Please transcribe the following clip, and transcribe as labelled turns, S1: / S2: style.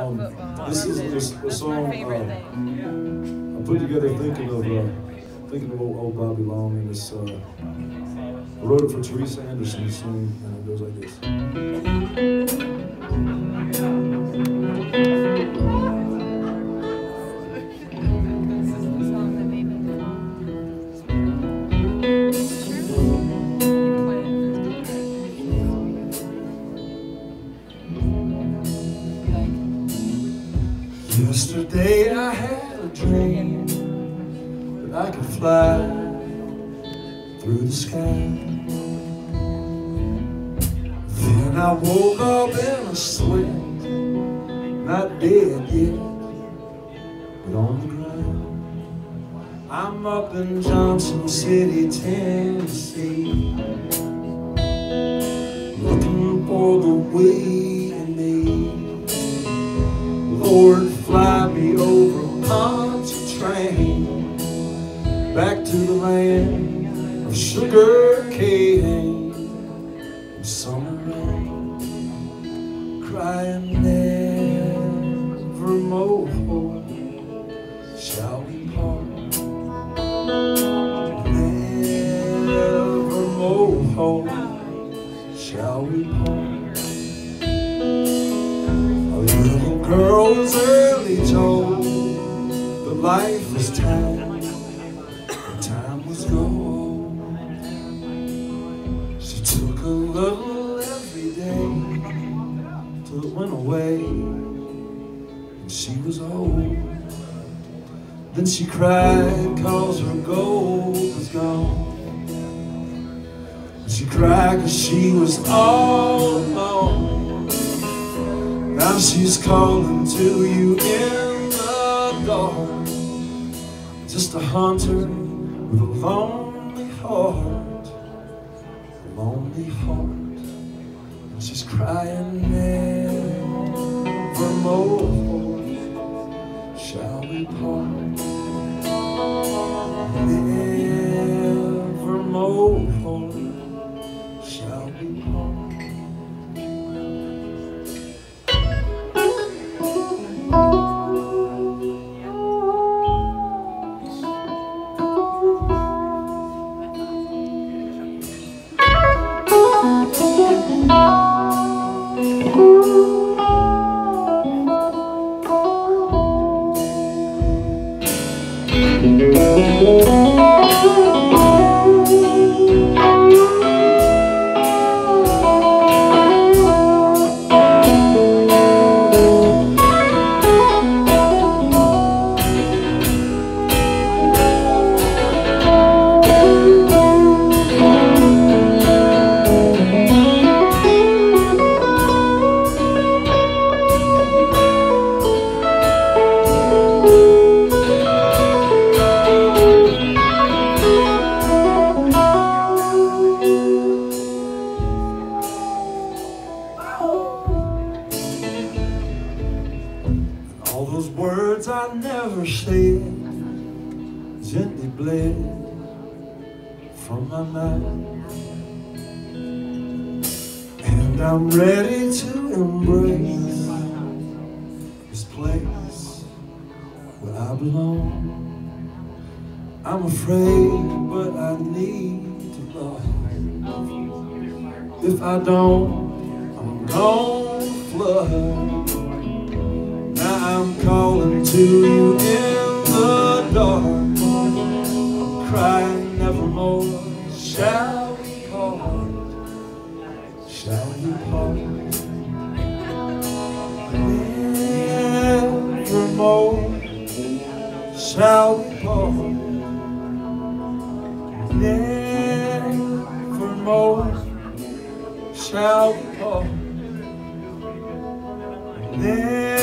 S1: This is a song I put together thinking of old Bobby Long, and it's I wrote it for Teresa Anderson to sing, and it goes like this. Yesterday I had a dream that I could fly through the sky. Then I woke up in a sweat, not dead yet, but on the ground. I'm up in Johnson City, Tennessee, looking for the way in me. Lord, fly me over a Pontchartrain, back to the land of sugar cane and summer rain, crying nevermore shall we part, nevermore shall we part. A little girl was early told that life was time and time was gold. She took a little every day till it went away and she was old. Then she cried 'cause her gold was gone. She cried 'cause she was all alone. Now she's calling to you in the dark, just a hunter with a lonely heart, and she's crying nevermore shall we part, nevermore shall we part. All those words I never said gently bled from my mind, and I'm ready to embrace this place where I belong. I'm afraid, but I need to love. If I don't, I'm gonna flood. I'm calling to you in the dark. I'm crying nevermore shall we part, shall we part, nevermore shall we part, nevermore shall we part, nevermore